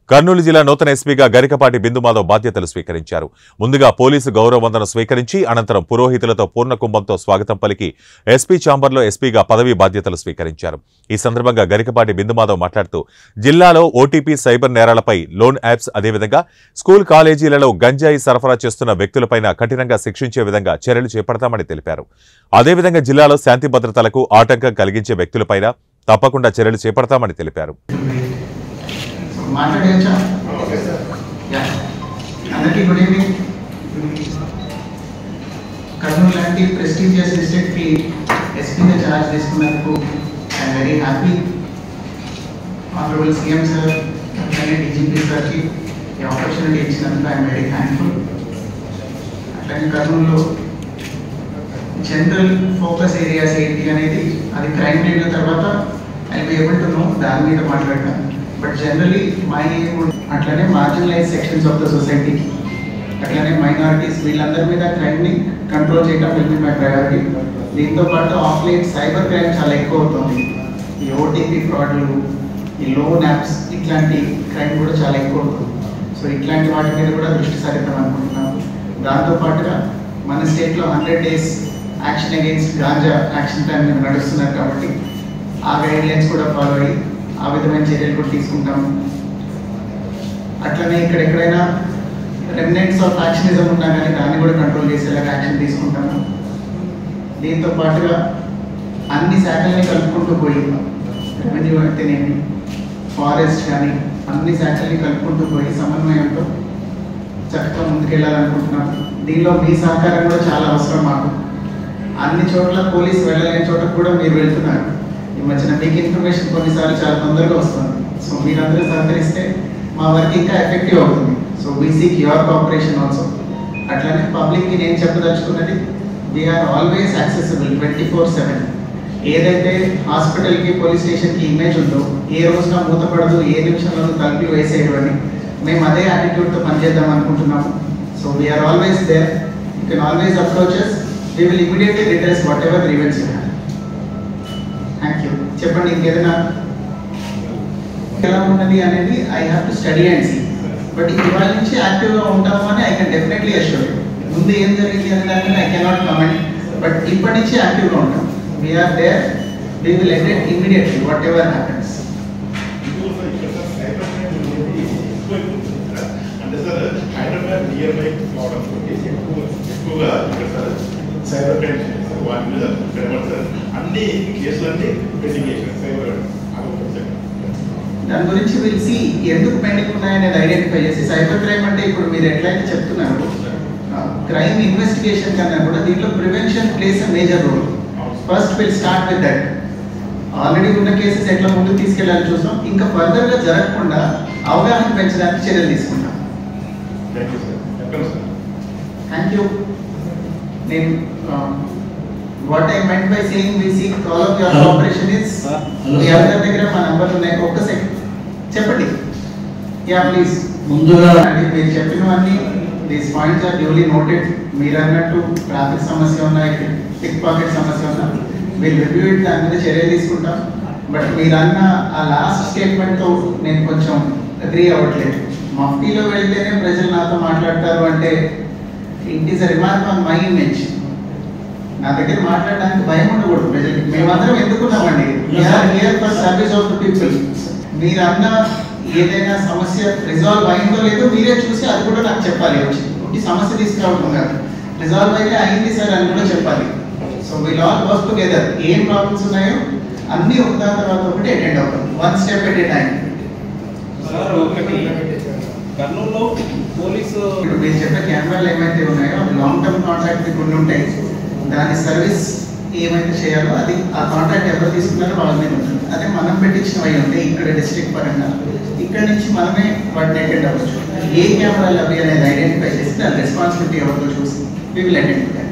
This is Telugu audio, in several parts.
కర్నూలు జిల్లా నూతన ఎస్పీగా గరికపాటి బిందుమాధవ్ బాధ్యతలు స్వీకరించారు. ముందుగా పోలీసు గౌరవ వందనం స్వీకరించి అనంతరం పురోహితులతో పూర్ణకుంభంతో స్వాగతం పలికి ఎస్పీ ఛాంబర్లో ఎస్పీగా పదవీ బాధ్యతలు స్వీకరించారు. ఈ సందర్భంగా గరికపాటి బిందుమాధవ్ మాట్లాడుతూ జిల్లాలో ఓటీపీ సైబర్ నేరాలపై లోన్ యాప్స్ అదేవిధంగా స్కూల్ కాలేజీలలో గంజాయి సరఫరా చేస్తున్న వ్యక్తులపైన కఠినంగా శిక్షించే విధంగా చర్యలు చేపడతామని తెలిపారు. అదేవిధంగా జిల్లాలో శాంతి భద్రతలకు ఆటంకం కలిగించే వ్యక్తులపైన తప్పకుండా చర్యలు చేపడతామని తెలిపారు. మాట్లాడేయచ్చా? అందరికీ గుడ్ ఈవినింగ్. కర్నూలు లాంటి ప్రెస్టీజియస్ డిస్ట్రిక్ట్కి ఎస్పీగా ఛార్జ్ తీసుకున్నందుకు I'm very happy. Honourable CM sir అట్లానే డీజీపీ సార్కి ఈ ఆపర్చునిటీ ఇచ్చినందుకు ఐఎమ్ వెరీ థ్యాంక్ఫుల్. అట్లానే కర్నూలులో జనరల్ ఫోకస్ ఏరియాస్ ఏంటి అనేది అది క్రైమ్ రేట్ తర్వాత I be able to know దాని మీద మాట్లాడతాను. బట్ జనరలీ మై అట్లనే marginalised sections of the society అట్లనే మైనారిటీస్ వీళ్ళందరి మీద క్రైమ్ని కంట్రోల్ చేయడం విల్ బి మై ప్రయారిటీ. దీంతో పాటు ఆఫ్లైన్ సైబర్ క్రైమ్ చాలా ఎక్కువ అవుతుంది. ఈ ఓటీపీ ఫ్రాడ్లు, ఈ లోన్ యాప్స్ ఇట్లాంటి క్రైమ్ కూడా చాలా ఎక్కువ అవుతుంది. సో ఇట్లాంటి వాటి మీద కూడా దృష్టి సారిద్దాం అనుకుంటున్నాము. దాంతోపాటుగా మన స్టేట్లో 100 days action against ganja action plan మీద నడుస్తున్నారు కాబట్టి ఆ గైడ్లైన్స్ కూడా ఫాలో అయ్యి ఆ విధమైన చర్యలు కూడా తీసుకుంటాము. అట్లనే ఎక్కడెక్కడైనా రెమినెంట్స్ ఆఫ్ యాక్షనిజం ఉన్నా కానీ దాన్ని కూడా కంట్రోల్ చేసేలాగా యాక్షన్ తీసుకుంటాము. దీంతో పాటుగా అన్ని శాఖల్ని కలుపుకుంటూ పోయి రెవెన్యూ అయితేనేమి ఫారెస్ట్ కానీ అన్ని శాఖల్ని కలుపుకుంటూ పోయి సమన్వయంతో చక్కగా ముందుకెళ్ళాలనుకుంటున్నాము. దీనిలో మీ సహకారం కూడా చాలా అవసరం మాకు. అన్ని చోట్ల పోలీసు వెళ్ళలేని చోట కూడా మీరు వెళ్తున్నారు. ఈ మధ్యన మీకు ఇన్ఫర్మేషన్ కొన్నిసార్లు చాలా తొందరగా వస్తుంది. సో మీరందరూ సహకరిస్తే మా వర్క్ ఇంకా ఎఫెక్టివ్ అవుతుంది. So we seek your cooperation also. అట్లనే పబ్లిక్కి నేను చెప్పదలుచుకున్నది వీఆర్ ఆల్వేస్ యాక్సెసిబుల్ 24/7. ఏదైతే హాస్పిటల్కి పోలీస్ స్టేషన్కి ఇమేజ్ ఉందో ఏ రోజున మూతపడదు, ఏ నిమిషంలోనూ తలిపి వేసేయడం అని మేము అదే యాటిట్యూడ్తో పనిచేద్దాం అనుకుంటున్నాము. So we are always there. You can always approaches. We will immediately redress whatever grievance you have. Thank you. చెప్పండి ఇంకేదైనా ఎలా ఉన్నది అనేది I have to study and see. But ఇవాళ నుంచి యాక్టివ్గా ఉంటాము అని I can definitely assure you. ముందు ఏం జరిగింది అనే దాని ఐ కెనాట్ కమెంట్. బట్ ఇప్పటి నుంచి యాక్టివ్గా ఉంటాం. We are there. We will end it immediately whatever happens. అంటే సార్ హైదరాబాద్ నియర్ బై ఎక్కువగా సైబర్ క్రైమ్ వాటి మీద సార్ అన్ని కేసులన్నీ పెండింగ్ చేశారు. సైబర్ దాని గురించి పిలిచి ఎందుకు పెండింగ్ ఉన్నాయనేది ఐడెంటిఫై చేసి సైబర్ క్రైమ్ అంటే ఇప్పుడు మీరు ఎట్లయితే చెప్తున్నారు క్రైమ్ ఇన్వెస్టిగేషన్ కన్నా కూడా దీంట్లో prevention plays a major role. First will start with that. Already ఉన్న కేసెస్ ఎట్లా ముందుకు తీసుకెళ్ళాలని చూస్తాం. ఇంకా ఫర్దర్గా జరగకుండా అవగాహన పెంచడానికి చర్యలు తీసుకుంటాం. Thank you. నేను what I meant by saying we seek all of your cooperation is మీ అందరి దగ్గర మా నంబర్లు ఉన్నాయి. ఒక్క సెకండ్ చెప్పండి. Yeah please. ముందుగా మీరు చెప్పినవన్నీ these points are duly noted. మీరు అన్నట్టు ట్రాఫిక్ సమస్య ఉన్నాయి, పిక్ పాకెట్ సమస్య ఉన్నా వీళ్ళు రివ్యూ ఇట్, దాని మీద చర్యలు తీసుకుంటాం. బట్ మీరు అన్న ఆ లాస్ట్ స్టేట్మెంట్తో నేను కొంచెం అగ్రీ అవ్వట్లేదు. మఫ్టీలో వెళ్తేనే ప్రజలు నాతో మాట్లాడతారు అంటే it is a remark on my image. నా దగ్గర మాట్లాడడానికి భయం ఉండకూడదు ప్రజలకి. మేమందరం ఎందుకున్నామండి, we are here for service of the people. మీరు అన్న ఏదైనా సమస్య రిజాల్వ్ అయిందో లేదో మీరే చూసి అది కూడా నాకు చెప్పాలి. వచ్చి ఒకటి సమస్య తీసుకురావడం కాదు, రిజాల్వ్ అయితే అయింది సార్ అని కూడా చెప్పాలి. So will all work together. ఏం ప్రాబ్లమ్స్ ఉన్నాయో అన్నీ ఒకదాని తర్వాత ఒకటి అటెండ్ అవుతాం, one step at a time. కర్నూలులో పోలీసు ఇప్పుడు మీరు చెప్పే కెమెరాలు ఏమైతే ఉన్నాయో అవి లాంగ్ టర్మ్ కాంట్రాక్ట్ కొన్ని ఉంటాయి. దాని సర్వీస్ ఏమైతే చేయాలో అది ఆ కాంట్రాక్ట్ ఎవరు తీసుకున్నారో వాళ్ళ మీద ఉంటుంది. అదే మనం పెట్టించినవి ఉంటాయి ఇక్కడ డిస్ట్రిక్ట్ పరంగా. ఇక్కడ నుంచి మనమే వాటిని అటెండ్ అవ్వచ్చు. ఏ కెమెరాలు అవి అనేది ఐడెంటిఫై చేసి దాని రెస్పాన్సిబిలిటీ ఎవరితో చూసి we will attend to that.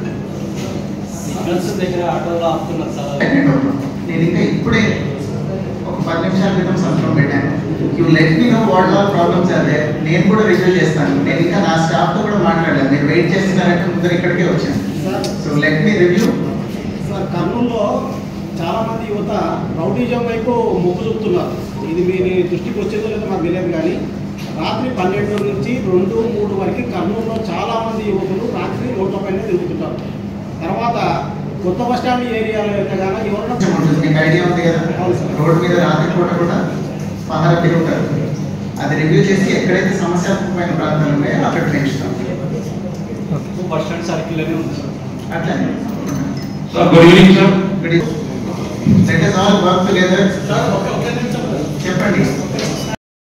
Attend అవుతాం. నేను ఇంకా ఇప్పుడే ఒక 10 నిమిషాల క్రితం సంతకం పెట్టాను. You let me know what all problems are there. నేను కూడా రివ్యూ చేస్తాను. నేను ఇంకా నా స్టాఫ్తో కూడా మాట్లాడాను. మీరు వెయిట్ చేస్తున్నారంటే ముందర ఇక్కడికే వచ్చాను. So let me review. కర్నూలులో చాలామంది యువత రౌడీజం వైపు మొగ్గు చూపుతున్నారు. ఇది మీ దృష్టికి వచ్చేదో లేదో మాకు తెలియదు, కానీ రాత్రి 12 నుంచి 2-3 వరకు కర్నూలులో చాలామంది యువకులు రాత్రి రోడ్ల పైన తిరుగుతుంటారు. తర్వాత కొత్త బస్ స్టాండ్ ఏరియాలో వెళ్ళగానే ఎవరైనా మీకు ఐడియా ఉంది కదా, రోడ్డు మీద రాత్రి పూట కూడా పహారా తిరుగుతారు. అది రివ్యూ చేసి ఎక్కడైతే సమస్యాత్మకమైన ప్రాంతాలు ఉన్నాయో అక్కడ పెంచుతాం. బస్ స్టాండ్ సర్కిల్లోనే ఉంది అట్లానే good evening sir. Let us all work together. చెప్పండి.